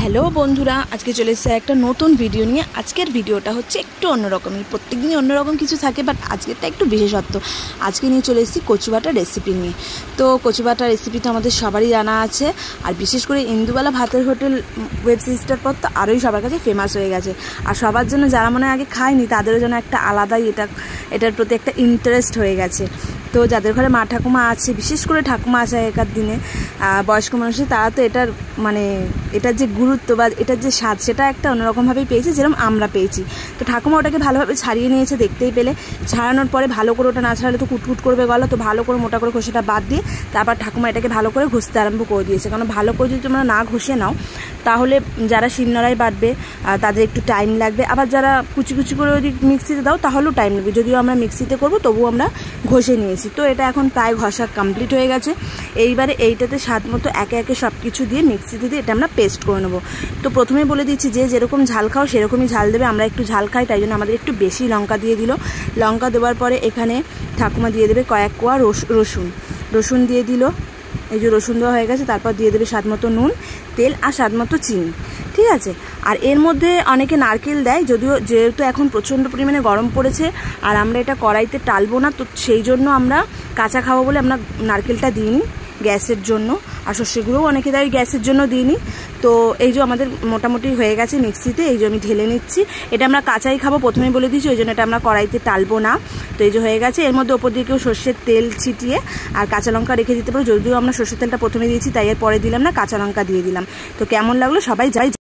Hello বন্ধুরা, আজকে চলে এসেছে একটা নতুন ভিডিও নিয়ে। আজকের ভিডিওটা হচ্ছে একটু অন্যরকমই। প্রত্যেকদিনই অন্যরকম কিছু থাকে, বাট আজকেরটা একটু বিশেষত্ব। আজকে নিয়ে চলে এসেছি কচু বাটা রেসিপি নিয়ে। তো কচু বাটা রেসিপিটা আমাদের সবারই জানা আছে, আর বিশেষ করে ইন্দুবালা ভাতের হোটেল ওয়েব সিরিজটার পর তো আরোই সবার কাছে ফেমাস হয়ে গেছে। আর সবার জন্য, যারা মনে আগে খায়নি তাদের জন্য একটা আলাদাই এটার প্রতি একটা ইন্টারেস্ট হয়ে গেছে। তো যাদের ঘরে মা ঠাকুমা আছে, বিশেষ করে ঠাকুমা আছে আগেকার দিনে বয়স্ক মানুষের, তারা তো এটার যে গুরুত্ব বা এটার যে স্বাদ, সেটা একটা অন্যরকমভাবেই পেয়েছে, যেরকম আমরা পেয়েছি। তো ঠাকুমা ওটাকে ভালোভাবে ছাড়িয়ে নিয়েছে, দেখতেই পেলে। ছাড়ানোর পরে ভালো করে, ওটা না ছাড়ালে তো কুটকুট করবে গলা, তো ভালো করে মোটা করে খোসাটা বাদ দিয়ে তারপর ঠাকুমা এটাকে ভালো করে ঘষতে আরম্ভ করে দিয়েছে। কারণ ভালো করে যদি তোমরা না ঘষে নাও, তাহলে যারা শিলনোড়ায় বাটবে তাদের একটু টাইম লাগবে। আবার যারা কুচি কুচি করে যদি মিক্সিতে দাও তাহলেও টাইম লাগবে। যদিও আমরা মিক্সিতে করবো, তবুও আমরা ঘষে নিয়েছি। তো এটা এখন প্রায় ঘষা কমপ্লিট হয়ে গেছে। এইবারে এইটাতে স্বাদ মতো একে একে সব কিছু দিয়ে মিক্সিতে দিয়ে এটা আমরা পেস্ট করে নেবো। তো প্রথমে বলে দিচ্ছি, যে যেরকম ঝাল খাও সেরকমই ঝাল দেবে। আমরা একটু ঝাল খাই, তাই জন্য আমাদের একটু বেশি লঙ্কা দিয়ে দিল। লঙ্কা দেওয়ার পরে এখানে ঠাকুমা দিয়ে দেবে কয়েক কোয়া রসুন দিয়ে দিল। এই যে রসুন দেওয়া হয়ে গেছে, তারপর দিয়ে দেবে স্বাদ মতো নুন, তেল আর স্বাদ মতো চিনি। ঠিক আছে। আর এর মধ্যে অনেকে নারকেল দেয়, যেহেতু এখন প্রচণ্ড পরিমাণে গরম পড়েছে আর আমরা এটা কড়াইতে টালবো না, তো সেই জন্য আমরা কাঁচা খাবো বলে আমরা নারকেলটা দিইনি গ্যাসের জন্য। আর সর্ষে গুঁড়োও অনেকে দেয়, গ্যাসের জন্য দিইনি। তো এই যে আমাদের মোটামুটি হয়ে গেছে মিক্সিতে, এই যে আমি ঢেলে নিচ্ছি। এটা আমরা কাঁচাই খাবো, প্রথমেই বলে দিচ্ছি, ওই জন্য এটা আমরা কড়াইতে টালবো না। তো এই যে হয়ে গেছে। এর মধ্যে ওপর দিয়ে কেউ সর্ষের তেল ছিটিয়ে আর কাঁচা লঙ্কা রেখে দিতে পারো। যদিও আমরা সর্ষের তেলটা প্রথমে দিয়েছি, তাই এর পরে দিলাম না, কাঁচা লঙ্কা দিয়ে দিলাম। তো কেমন লাগলো সবাই যাই